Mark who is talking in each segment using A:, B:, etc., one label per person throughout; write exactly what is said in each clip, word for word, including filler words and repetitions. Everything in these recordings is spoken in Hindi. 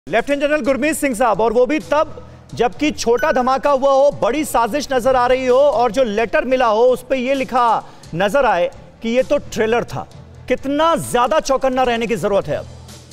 A: लेफ्टिनेंट जनरल गुरमीत सिंह साहब, और वो भी तब जबकि छोटा धमाका हुआ हो, बड़ी साजिश नजर आ रही हो और जो लेटर मिला हो उस पर यह लिखा नजर आए कि ये तो ट्रेलर था। कितना ज्यादा चौकन्ना रहने की जरूरत है अब?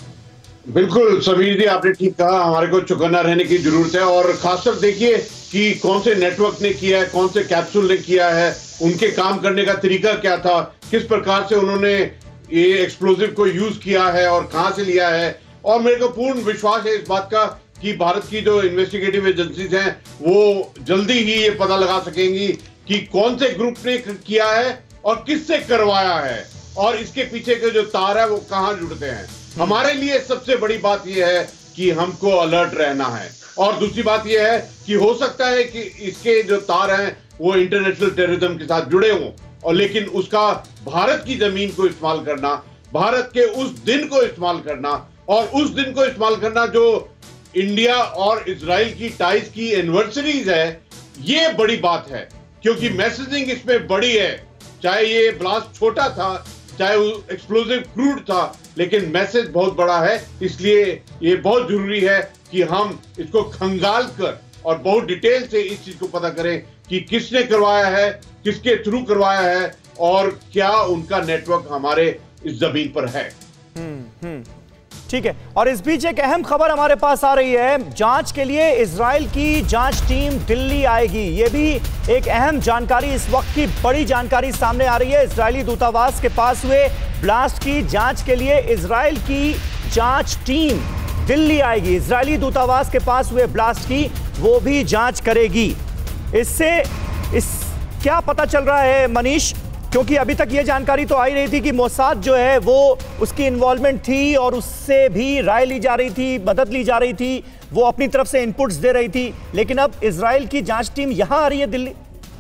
B: बिल्कुल समीर जी, आपने ठीक कहा, हमारे को चौकन्ना रहने की जरूरत है। और खासकर देखिए कि कौन से नेटवर्क ने किया है, कौन से कैप्सूल ने किया है, उनके काम करने का तरीका क्या था, किस प्रकार से उन्होंने ये एक्सप्लोजिव को यूज किया है और कहां से लिया है। और मेरे को पूर्ण विश्वास है इस बात का कि भारत की जो इन्वेस्टिगेटिव एजेंसीज हैं वो जल्दी ही ये पता लगा सकेंगी कि कौन से ग्रुप ने किया है और किससे करवाया है और इसके पीछे के जो तार है वो कहां जुड़ते हैं। हमारे लिए सबसे बड़ी बात यह है कि हमको अलर्ट रहना है। और दूसरी बात यह है कि हो सकता है कि इसके जो तार हैं वो इंटरनेशनल टेररिज्म के साथ जुड़े हों, और लेकिन उसका भारत की जमीन को इस्तेमाल करना, भारत के उस दिन को इस्तेमाल करना और उस दिन को इस्तेमाल करना जो इंडिया और इजराइल की टाइज की एनिवर्सरीज है, ये बड़ी बात है। क्योंकि मैसेजिंग इसमें बड़ी है। चाहे ये ब्लास्ट छोटा था, चाहे एक्सप्लोजिव क्रूड था, लेकिन मैसेज बहुत बड़ा है। इसलिए ये बहुत जरूरी है कि हम इसको खंगाल कर और बहुत डिटेल से इस चीज को पता करें कि किसने करवाया है, किसके थ्रू करवाया है और क्या उनका नेटवर्क हमारे इस जमीन पर है।
A: हम्म हम्म ठीक है। और इस बीच एक अहम खबर हमारे पास आ रही है। जांच के लिए इजराइल की जांच टीम दिल्ली आएगी। ये भी एक अहम जानकारी, इस वक्त की बड़ी जानकारी सामने आ रही है। इजरायली दूतावास के पास हुए ब्लास्ट की जांच के लिए इजराइल की जांच टीम दिल्ली आएगी। इजरायली दूतावास के पास हुए ब्लास्ट की वो भी जांच करेगी। इससे इस क्या पता चल रहा है मनीष? क्योंकि अभी तक ये जानकारी तो आई रही थी कि मोसाद जो है वो उसकी इन्वॉल्वमेंट थी और उससे भी राय ली जा रही थी, मदद ली जा रही थी, वो अपनी तरफ से इनपुट्स दे रही थी। लेकिन अब इजराइल की जांच टीम यहां आ रही है दिल्ली।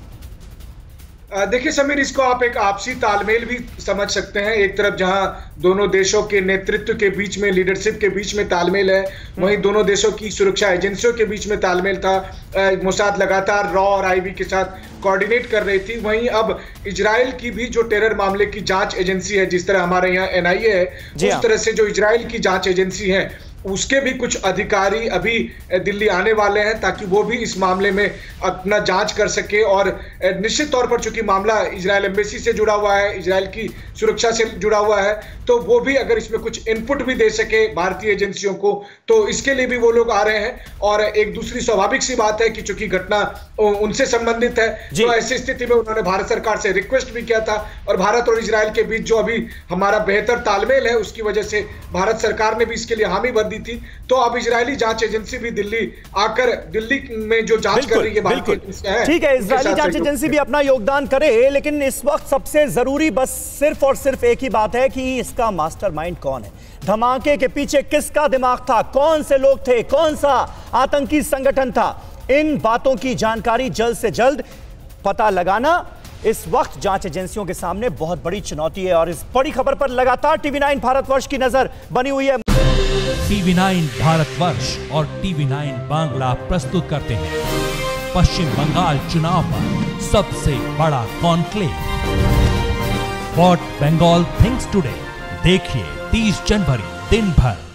C: देखिए समीर, इसको आप एक आपसी तालमेल भी समझ सकते हैं। एक तरफ जहां दोनों देशों के नेतृत्व के बीच में, लीडरशिप के बीच में तालमेल है, वहीं दोनों देशों की सुरक्षा एजेंसियों के बीच में तालमेल था। मोसाद लगातार रॉ और आईबी के साथ कोऑर्डिनेट कर रही थी। वहीं अब इजराइल की भी जो टेरर मामले की जांच एजेंसी है, जिस तरह हमारे यहाँ एनआईए है, उस तरह से जो इजराइल की जांच एजेंसी है उसके भी कुछ अधिकारी अभी दिल्ली आने वाले हैं ताकि वो भी इस मामले में अपना जांच कर सके। और निश्चित तौर पर चूंकि मामला इजराइल एम्बेसी से जुड़ा हुआ है, इजराइल की सुरक्षा से जुड़ा हुआ है, तो वो भी अगर इसमें कुछ इनपुट भी दे सके भारतीय एजेंसियों को, तो इसके लिए भी वो लोग आ रहे हैं। और एक दूसरी स्वाभाविक सी बात है कि चूंकि घटना उनसे संबंधित है, तो ऐसी स्थिति में उन्होंने भारत सरकार से रिक्वेस्ट भी किया था। और भारत और इजराइल के बीच जो अभी हमारा बेहतर तालमेल है, उसकी वजह से भारत सरकार ने भी इसके लिए हामी भर दी थी। तो अब इजरायली जांच एजेंसी भी दिल्ली आकर दिल्ली में जो जांच कर रही है भारतीय,
A: ठीक है, इजरायली जांच एजेंसी भी अपना योगदान करे। लेकिन इस वक्त सबसे जरूरी बस सिर्फ और सिर्फ एक ही बात है कि इसका मास्टरमाइंड कौन है, धमाके के पीछे किसका दिमाग था, कौन से लोग थे, कौन सा आतंकी संगठन था। इन बातों की जानकारी जल्द से जल्द पता लगाना इस वक्त जांच एजेंसियों के सामने बहुत बड़ी चुनौती है। और इस बड़ी खबर पर लगातार टीवी नाइन भारतवर्ष की नजर बनी हुई है।
D: टीवी नाइन भारतवर्ष और टीवी नाइन बांग्ला प्रस्तुत करते हैं पश्चिम बंगाल चुनाव पर सबसे बड़ा conclave, what Bengal thinks today. देखिए तीस जनवरी दिन भर